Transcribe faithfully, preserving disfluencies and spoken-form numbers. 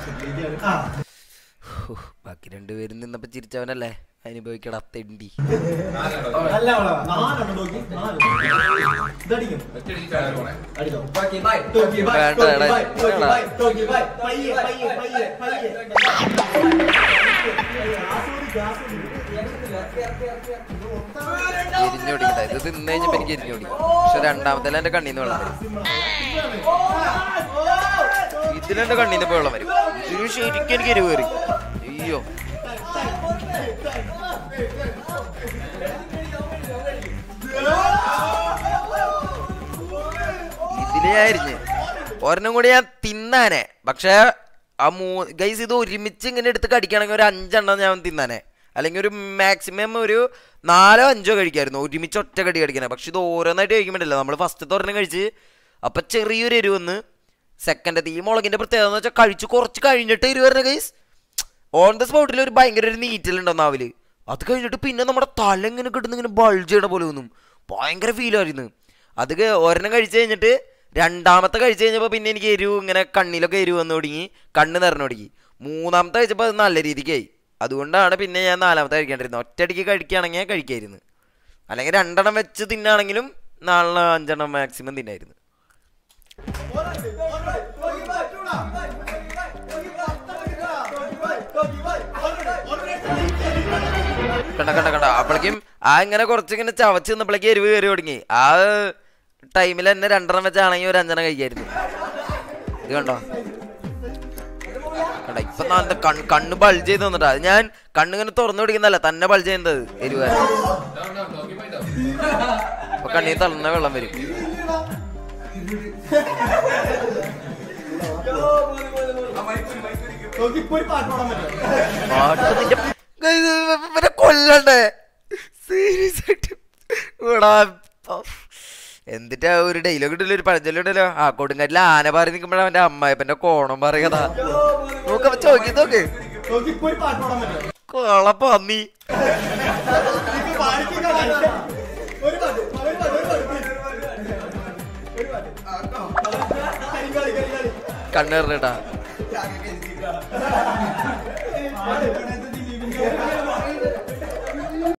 ബാക്കി രണ്ടുപേരും നിന്നപ്പോ ചിരിച്ചവനല്ലേ അനുഭവിക്കട തെണ്ടി. എരിഞ്ഞോടിക്കട്ടെ ഇത് തിന്നു കഴിഞ്ഞപ്പോ എനിക്ക് എരിഞ്ഞോടി. പക്ഷെ രണ്ടാമത്തെ എന്റെ കണ്ണീന്ന് വെള്ളം വരും. ഇതിലെന്റെ കണ്ണീന്ന് ഇപ്പൊ വെള്ളം വരും. ഇതിന് ശരിക്കും എനിക്ക് എരിവ് കയറി. അയ്യോ ഇതിലായിരിഞ്ഞ് ഒരെണ്ണം കൂടി ഞാൻ തിന്നാനെ. പക്ഷെ ആ മൂ ഗൈസ് ഇത് ഒരുമിച്ച് ഇങ്ങനെ എടുത്ത് കടിക്കുകയാണെങ്കിൽ ഒരു അഞ്ചെണ്ണം ഞാൻ തിന്നാനെ. അല്ലെങ്കിൽ ഒരു മാക്സിമം ഒരു നാലോ അഞ്ചോ കഴിക്കായിരുന്നു ഒരുമിച്ച് ഒറ്റ കടി കടിക്കാനെ. പക്ഷെ ഇത് ഓരോന്നായിട്ട് കഴിക്കുമ്പോഴല്ലോ നമ്മൾ ഫസ്റ്റത്തെ ഒരെണ്ണം കഴിച്ച് അപ്പം ചെറിയൊരു എരിവ് വന്ന് സെക്കൻഡത്തെ ഈ മുളകിൻ്റെ പ്രത്യേകത എന്ന് വെച്ചാൽ കഴിച്ച് കുറച്ച് കഴിഞ്ഞിട്ട് എരിവ് വരുന്ന ഗൈസ് ഓൺ ദ സ്പോട്ടിൽ ഒരു ഭയങ്കര ഒരു നീറ്റലുണ്ടോ നാവില്. അത് കഴിഞ്ഞിട്ട് പിന്നെ നമ്മുടെ തല ഇങ്ങനെ കിട്ടുന്ന ഇങ്ങനെ ബൾജ് ചെയ്യണ പോലെ ഒന്നും ഭയങ്കര ഫീലായിരുന്നു. അത് ഒരെണ്ണം കഴിച്ച് കഴിഞ്ഞിട്ട് രണ്ടാമത്തെ കഴിച്ച് കഴിഞ്ഞപ്പോൾ പിന്നെ എനിക്ക് എരിവ് ഇങ്ങനെ കണ്ണിലൊക്കെ എരിവ് വന്നു തുടങ്ങി, കണ്ണ് നിറഞ്ഞു തുടങ്ങി. മൂന്നാമത്തെ കഴിച്ചപ്പോൾ അത് നല്ല രീതിക്കായി. അതുകൊണ്ടാണ് പിന്നെ ഞാൻ നാലാമത്തെ കഴിക്കേണ്ടിരുന്നത്. ഒറ്റയടിക്ക് കഴിക്കുകയാണെങ്കിൽ കഴിക്കായിരുന്നു. അല്ലെങ്കിൽ രണ്ടെണ്ണം വെച്ച് തിന്നാണെങ്കിലും നാളെ അഞ്ചെണ്ണം മാക്സിമം തിന്നായിരുന്നു. കണ്ട കണ്ട കണ്ട അപ്പോഴേക്കും ആ ഇങ്ങനെ കുറച്ചിങ്ങനെ ചവച്ച് നിന്നപ്പോഴേക്കും എരിവ് കയറി തുടങ്ങി. ആ ടൈമിൽ തന്നെ രണ്ടെണ്ണം വെച്ചാണെങ്കിൽ ഒരു അഞ്ചെണ്ണം കഴിക്കായിരുന്നു. ഇത് കണ്ടോ കണ്ട ഇപ്പൊ നല്ല കണ്ണ് ബൾജ് ചെയ്ത് തന്നിട്ടാ. അത് ഞാൻ കണ്ണിങ്ങനെ തുറന്നു പിടിക്കുന്നല്ല തന്നെ ബൾജ് ചെയ്യുന്നത് എരിവ്. അപ്പൊ കണ്ണിൽ തള്ളുന്ന വെള്ളം വരും. കൊല്ലണ്ടേ സീരിയസ് ആയിട്ട് ഇവിടെ എന്നിട്ട് ഒരു ഡെയിലോഗ് ഇട്ടല്ലോ, ഒരു പഴഞ്ചൊല്ലുണ്ടല്ലോ, ആ കൊടുങ്കാറ്റിൽ ആന പാറി നിൽക്കുമ്പോഴാണ് അവന്റെ അമ്മായപ്പന്റെ കോണം പറയുകതാ. നോക്ക ചോക്കി നോക്ക് കൊളപ്പന്നി. കണ്ണേറിട്ടാ